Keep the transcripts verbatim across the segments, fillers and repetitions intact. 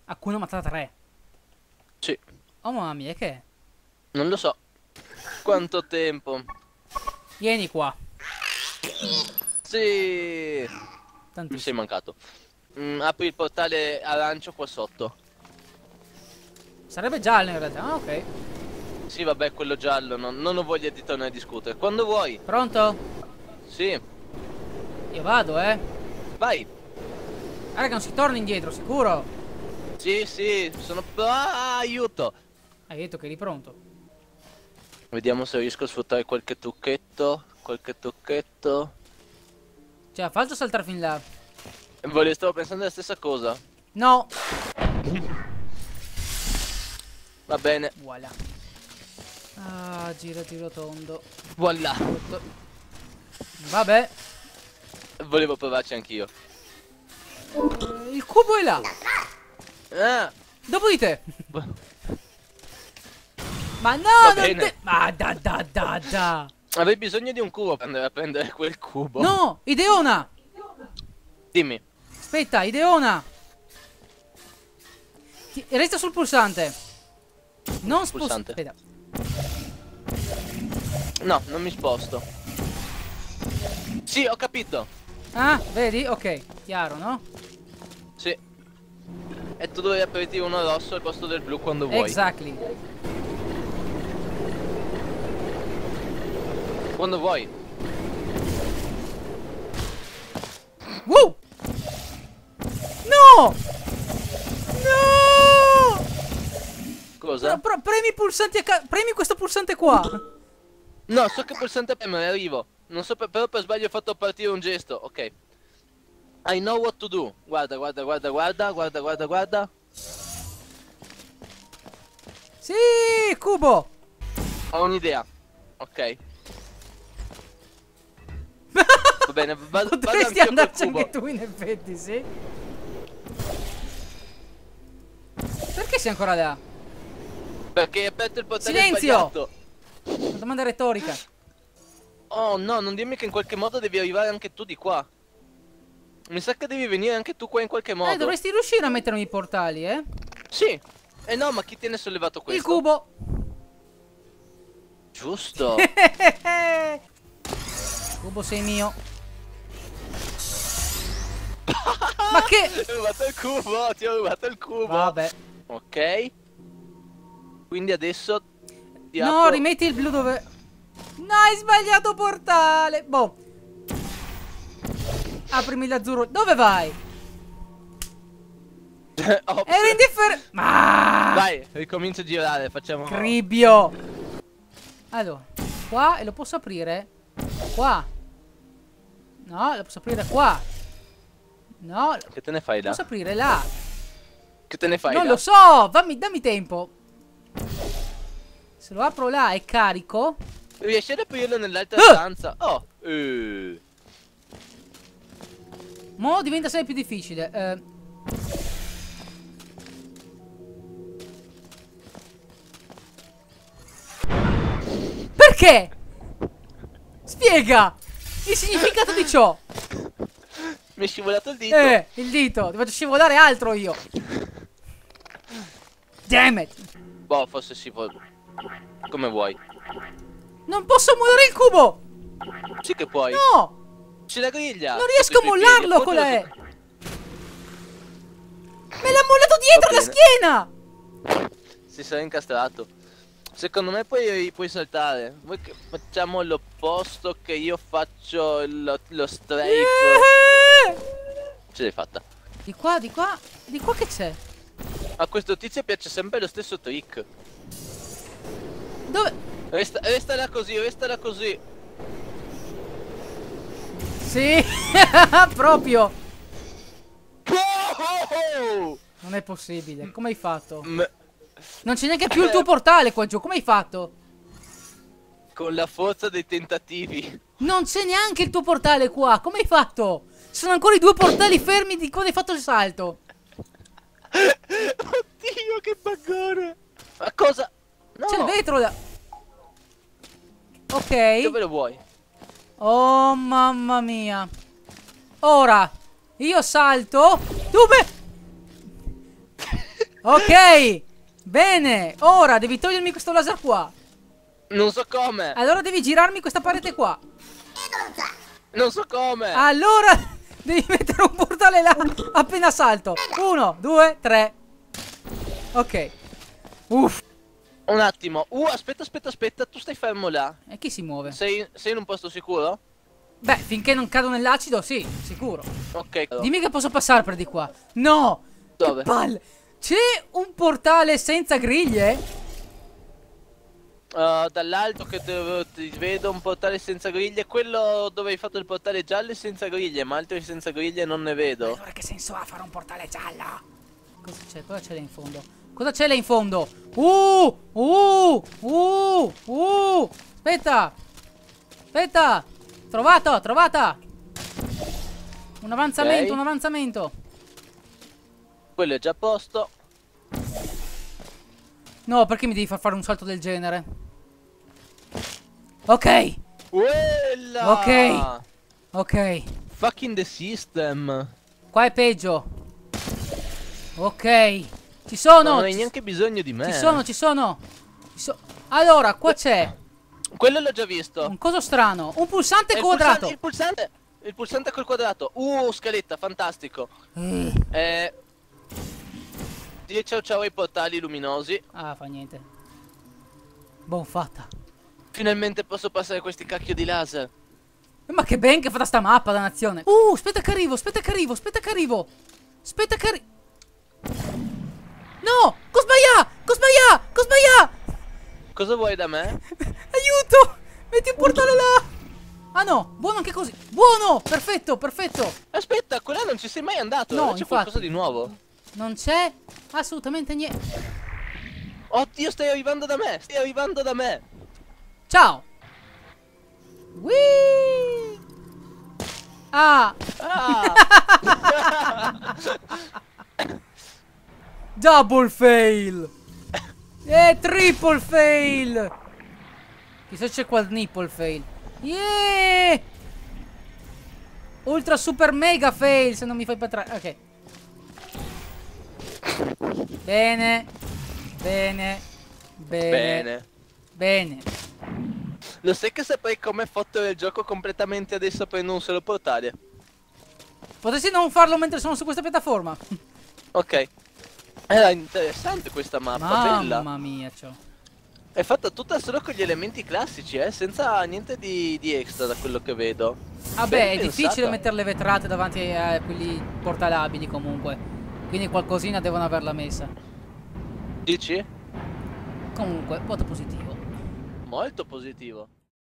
Hakuna Matata tre. Sì. Oh mamma mia, che è? Non lo so. Quanto tempo. Vieni qua. Sì. Mi Tantissimo. sei mancato. Mm, apri il portale arancio qua sotto. Sarebbe giallo in realtà. Ah, ok. Sì, vabbè, quello giallo. Non, non ho voglia di tornare a discutere. Quando vuoi. Pronto? Sì. Io vado, eh. Vai. Ah, raga, non si torna indietro, sicuro. Sì, sì. Sono... Ah, aiuto. Hai detto che eri pronto. Vediamo se riesco a sfruttare qualche trucchetto. Qualche trucchetto. Cioè, falso saltare fin là. Volevo, stavo pensando la stessa cosa. No. Va bene. Voilà. Ah, gira, giro tondo. Voilà. Tutto. Vabbè. Volevo provarci anch'io. Eh, il cubo è là. Ah. Dopo di te. Ma no, Va non bene. te... Ma da da da da. Avrei bisogno di un cubo per andare a prendere quel cubo. No, Ideona. Dimmi. Aspetta, Ideona. Ti... Resta sul pulsante. Non Pulsante. spostare. Aspetta. No, non mi sposto. Sì, ho capito. Ah, vedi? Ok, chiaro, no? Sì. E tu dovevi aprirti uno rosso al posto del blu quando vuoi. Exactly. Quando vuoi. Woo! No! No! Cosa? Però, però premi i pulsanti a ca... Premi questo pulsante qua. No, so che pulsante premere, arrivo. Non so, per, però per sbaglio ho fatto partire un gesto. Ok. I know what to do. Guarda, guarda, guarda, guarda, guarda, guarda, guarda. Sì, cubo. Ho un'idea. Ok. Va bene, vado, vado Potresti anch'io col andarci cubo. anche tu, in effetti, sì. Perché sei ancora là? Perché hai aperto il portale Silenzio! sbagliato. Una domanda retorica. Oh no, non dirmi che in qualche modo devi arrivare anche tu di qua. Mi sa che devi venire anche tu qua in qualche modo. Eh, dovresti riuscire a mettermi i portali, eh? Sì. Eh no, ma chi tiene sollevato questo? Il cubo. Giusto. Cubo sei mio. Ma che... Ti ho rubato il cubo, ti ho rubato il cubo. Vabbè. Ok. Quindi adesso ti No, apro... rimetti il blu dove... No, hai sbagliato portale. Boh. Aprimi l'azzurro. Dove vai? Ops. Ero indifferente. Ma... Vai, ricomincio a girare, facciamo... Cribbio. Allora, qua e lo posso aprire? Qua. No, lo posso aprire qua. No, Che te ne fai lo là? posso aprire là. Che te ne fai Non là? lo so, dammi, dammi tempo. Se lo apro là e carico. Riesci ad aprirlo nell'altra Ah! stanza? Oh. Eh. Mo diventa sempre più difficile. Eh. Perché? Spiega il significato di ciò. Mi è scivolato il dito. Eh, il dito. Ti faccio scivolare altro io. Damn it. Boh, forse si può... Come vuoi. Non posso muovere il cubo. Sì che puoi. No. C'è la griglia. Non riesco a sotto i tuoi piedi, mollarlo con la appoggialo E. Me l'ha mollato dietro la schiena. su- Si sarà incastrato. Secondo me puoi, puoi saltare. Vuoi che facciamo l'opposto, che io faccio lo, lo strafe. Eh. Ce l'hai fatta. Di qua, di qua. Di qua che c'è? A questo tizio piace sempre lo stesso trick. Dove? Resta, resta là così, resta là così. Sì. Proprio. Oh! Non è possibile. Come hai fatto? M- Non c'è neanche più il tuo portale qua giù. Come hai fatto? Con la forza dei tentativi. Non c'è neanche il tuo portale qua. Come hai fatto? Ci sono ancora i due portali fermi di quando hai fatto il salto. Oddio, che baggone. Ma cosa? No. C'è il vetro da... Ok. Dove lo vuoi? Oh mamma mia. Ora io salto. Dove? Ok. Bene. Ora devi togliermi questo laser qua. Non so come. Allora devi girarmi questa parete qua. Non so come. Allora devi mettere un portale là appena salto. Uno, due, tre. Ok. Uff. Un attimo. Uh, aspetta, aspetta, aspetta. Tu stai fermo là. E chi si muove? Sei, sei in un posto sicuro? Beh, finché non cado nell'acido, sì, sicuro. Ok. Dimmi che posso passare per di qua. No. Dove? Che palle. C'è un portale senza griglie? Uh, dall'alto che te, ti vedo un portale senza griglie. Quello dove hai fatto il portale giallo è senza griglie, ma altri senza griglie non ne vedo. Allora che senso ha fare un portale giallo? Cosa c'è? Cosa c'è là in fondo? Cosa c'è là in fondo? Uh! Uh! Uh! Uh! Aspetta! Aspetta! Trovato! Trovata! Un avanzamento, Ok. un avanzamento. Quello è già a posto. No, perché mi devi far fare un salto del genere? Ok! Quella! Ok. Ok. Fucking the system. Qua è peggio. Ok. Ci sono! Ma non hai ci- neanche bisogno di me. Ci sono, ci sono. Ci so- allora, qua c'è Quello l'ho già visto. un coso strano. Un pulsante È il quadrato. pulsante, il pulsante. Il pulsante col quadrato. Uh, scaletta, fantastico. Eh. Eh. Dire ciao ciao ai portali luminosi. Ah, fa niente. Buon fatta. Finalmente posso passare questi cacchio di laser. Ma che ben che fa sta mappa, dannazione. Uh, aspetta che arrivo, aspetta che arrivo, aspetta che arrivo. Aspetta che arrivo. No, co sbaglià, co sbaglià, co sbaglià. Cosa vuoi da me? Aiuto, metti un portale là. Ah no, buono anche così. Buono, perfetto, perfetto. Aspetta, quella non ci sei mai andato. No, C'è infatti. qualcosa di nuovo. Non c'è assolutamente niente. Oddio, stai arrivando da me. Stai arrivando da me. Ciao. Whee! Ah, Ah. double fail. E triple fail. Chissà c'è quadruple fail. Yeah! Ultra super mega fail se non mi fai patrare. Ok. Bene. Bene. Bene. Bene. Bene. Lo sai che saprei come fottere il gioco completamente adesso prendo un solo portale. Potessi non farlo mentre sono su questa piattaforma. Ok. Era interessante questa mappa, bella. Mamma mia, ciao. È fatta tutta solo con gli elementi classici, eh, senza niente di, di extra da quello che vedo. Vabbè, Ben è pensata. difficile mettere le vetrate davanti a quelli portalabili comunque. Quindi qualcosina devono averla messa. Dici? Comunque, voto positivo. Molto positivo.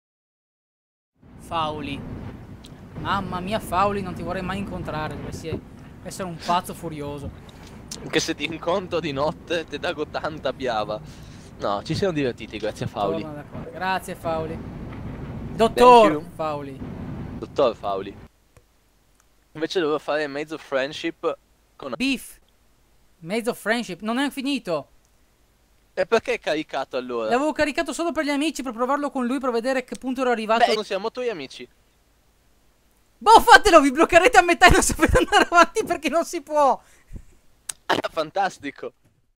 Fauli. Mamma mia, Fauli, non ti vorrei mai incontrare. Dovresti essere un pazzo furioso. Anche se ti incontro di notte ti dago tanta biava. No, ci siamo divertiti, grazie a Fauli. Torno d'accordo. Grazie, Fauli. Thank Dottor you. Fauli. Dottor Fauli. Invece dovevo fare mezzo friendship con... Beef. Mezzo friendship. Non è finito. E perché è caricato allora? L'avevo caricato solo per gli amici per provarlo con lui per vedere a che punto ero arrivato. Beh, non siamo tuoi amici. Boh, fatelo, vi bloccherete a metà e non sapete andare avanti perché non si può. Ah, fantastico.